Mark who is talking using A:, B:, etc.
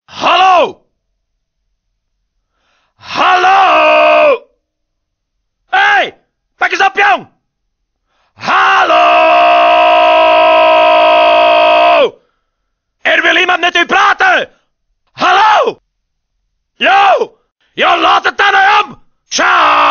A: Hallo! Hallo! Hey! Pak eens op, jong! Hallo! Er wil iemand met u praten! Hallo! Yo! Yo, laat het dan op! Ciao!